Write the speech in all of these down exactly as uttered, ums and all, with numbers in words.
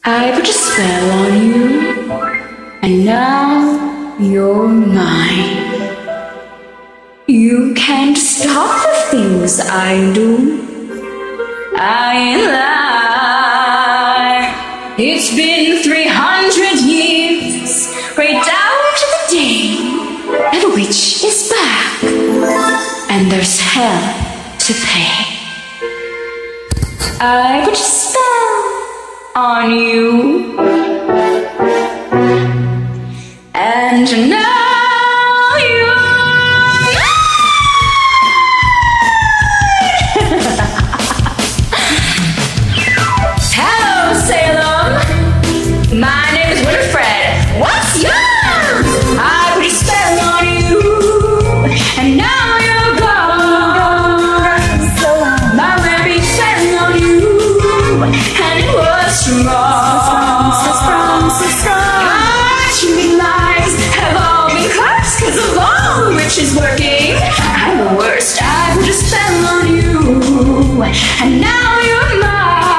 I put a spell on you, and now you're mine. You can't stop the things I do. I ain't lie. It's been three hundred years, right down to the day that a witch is back, and there's hell to pay. I put a spell on you, and now you're Hello, Salem. My name is Winifred. What's yours? I put a spell on you, and now you're gone. My baby spell on you, and it was strong. So strong, so strong. Our cheating lies have all been cursed, 'cause of all the witches working. I'm the worst. I put a spell on you, and now you're mine.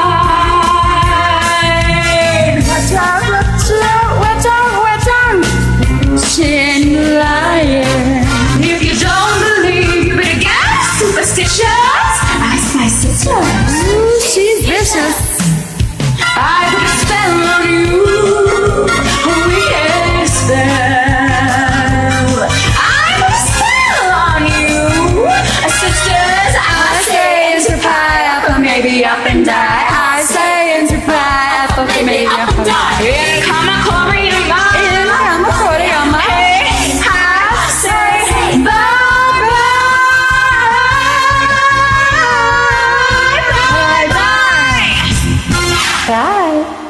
Watch out, watch out, watch out, watch out. Chin liar. If you don't believe, you better get superstitious. Ask my sister. Ooh, she's vicious. I put a spell on you. Oh yeah, spell. I put a spell on you. Sisters, I say into pie, apple maybe up and die. I say into pie, apple maybe up and die. In come a Corey on my, in come a Corey on my. Hey, I say bye bye, bye bye, bye.